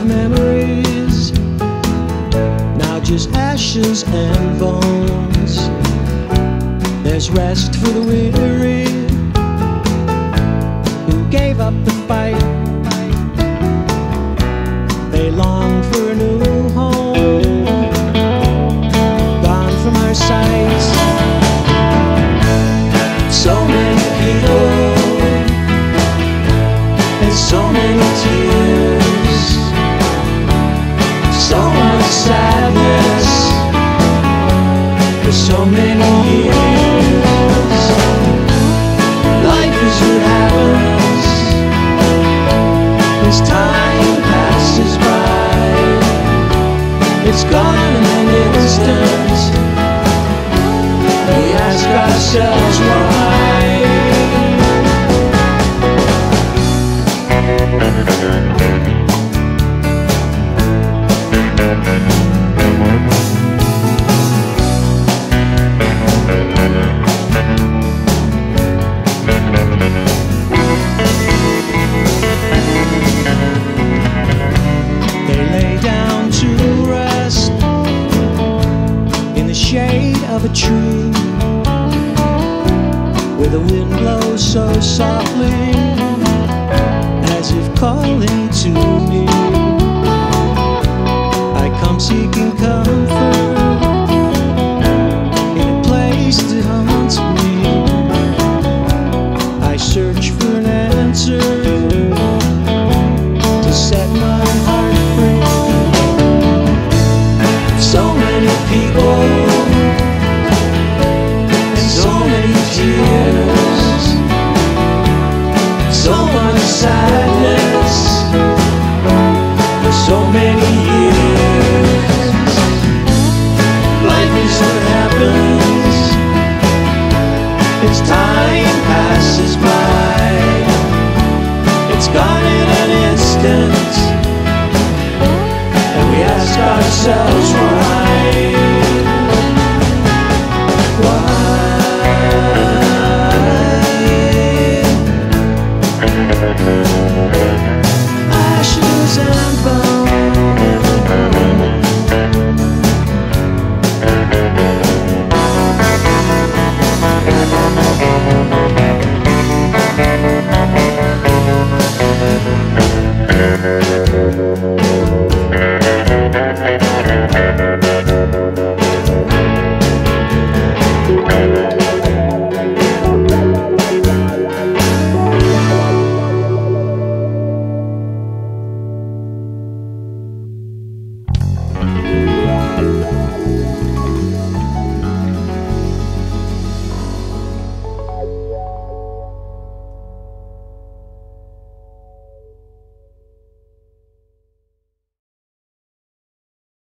memories, now just ashes and bones. There's rest for the weary who gave up the fight. They long for a new home, gone from our sights. So many people and so many tears, so much sadness for so many years. Life is what happens as time passes by. It's gone in an instant. We ask ourselves why. They lay down to rest in the shade of a tree, where the wind blows so softly, as if calling to me. I come seeking comfort in a place that haunts me. I search for an answer to set my heart free. So many people and so many tears, so much sadness for so many years. Life is what happens as time passes by. It's gone in an instant, and we ask ourselves why. Ashes and bones.